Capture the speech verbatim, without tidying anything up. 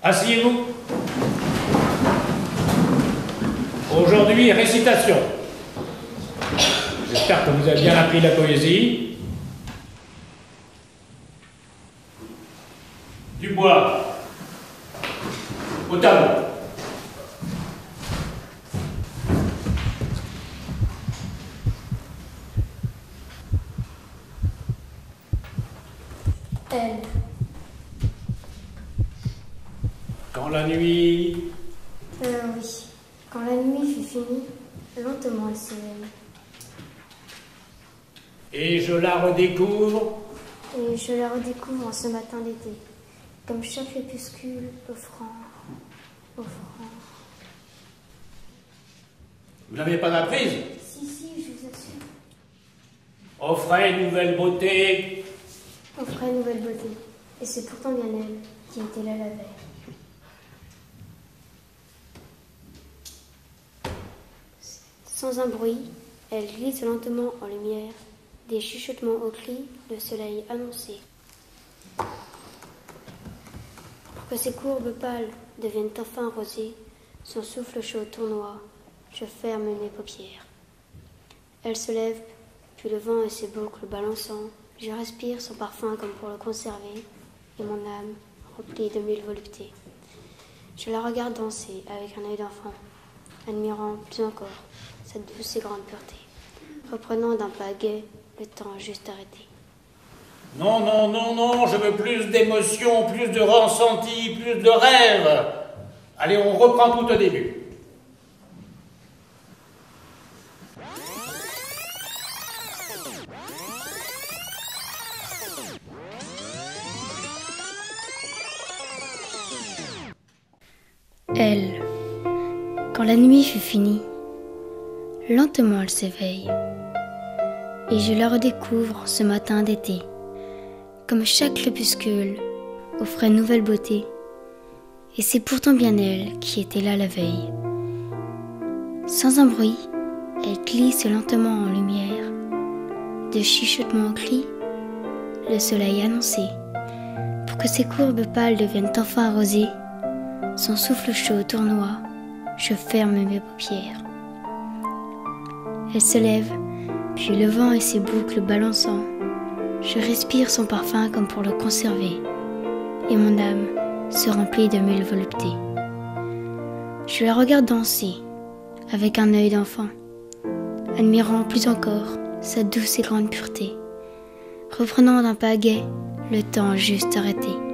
Asseyez-vous. Aujourd'hui, récitation. J'espère que vous avez bien appris la poésie. Du bois. Au tableau. Elle. Quand la nuit... Euh, oui. Quand la nuit fut finie, lentement elle s'éveille. Et je la redécouvre. Et je la redécouvre en ce matin d'été, comme chaque crépuscule offrant, offrant. Vous n'avez pas apprise? Si, si, je vous assure. Offrait nouvelle beauté. Offrait nouvelle beauté. Et c'est pourtant bien elle qui était là la veille. Sans un bruit, elle glisse lentement en lumière, des chuchotements au cri, le soleil annoncé. Pour que ses courbes pâles deviennent enfin rosées, son souffle chaud tournoie, je ferme mes paupières. Elle se lève, puis le vent et ses boucles balançant, je respire son parfum comme pour le conserver, et mon âme remplie de mille voluptés. Je la regarde danser avec un œil d'enfant, admirant plus encore sa douce et grande pureté, reprenant d'un pas gai le temps juste arrêté. Non, non, non, non, je veux plus d'émotion, plus de ressenti, plus de rêve. Allez, on reprend tout au début. Elle, quand la nuit fut finie, lentement elle s'éveille, et je la redécouvre ce matin d'été, comme chaque crépuscule offrait nouvelle beauté, et c'est pourtant bien elle qui était là la veille. Sans un bruit, elle glisse lentement en lumière, de chuchotements au cri, le soleil annoncé, pour que ses courbes pâles deviennent enfin rosées. Son souffle chaud tournoie, je ferme mes paupières. Elle se lève, puis le vent et ses boucles balançant, je respire son parfum comme pour le conserver, et mon âme se remplit de mille voluptés. Je la regarde danser, avec un œil d'enfant, admirant plus encore sa douce et grande pureté, reprenant d'un pas gai le temps juste arrêté.